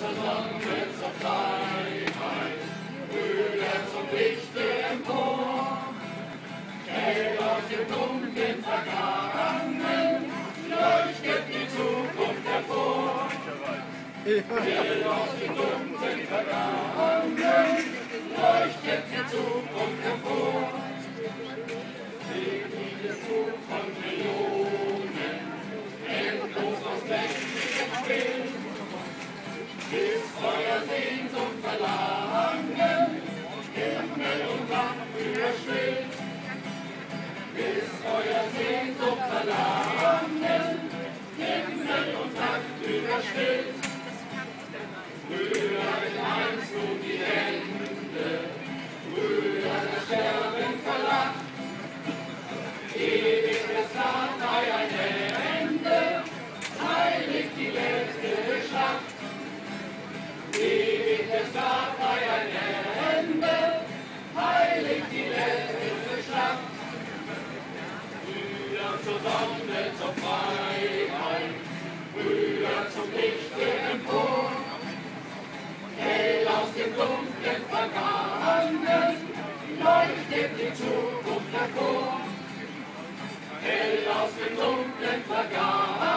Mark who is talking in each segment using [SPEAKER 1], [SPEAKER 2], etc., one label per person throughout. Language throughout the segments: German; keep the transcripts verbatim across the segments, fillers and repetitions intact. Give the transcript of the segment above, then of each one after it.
[SPEAKER 1] zur Sonne, zur Freiheit, Brüder zum Lichte empor. Hell aus dem dunklen Vergangenen leuchtet die Zukunft hervor. Hell aus dem dunklen Vergangenen leuchtet die Zukunft hervor. Segnige Zug von Millionen, endlos aus mächtigem Spiel, bis euer Sehnsucht Verlangen Himmel und Nacht überschwillt. Bis euer Sehnsucht Verlangen Himmel und Nacht überschwillt. Brüder, eins nun die Hände, Brüder, das Sterben verlacht. Ewig es naht bei ein Ende, heilig die letzte Schlacht. Ewig es naht bei ein Ende, heilig die letzte Schlacht. Brüder zur Sonne, zur Freiheit, Brüder zum Lichte empor. Hell aus dem dunklen Vergangenen leuchtet die Zukunft hervor. Hell aus dem dunklen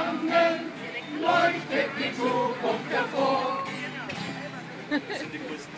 [SPEAKER 1] Vergangenen leuchtet die Zukunft hervor. Das sind die größten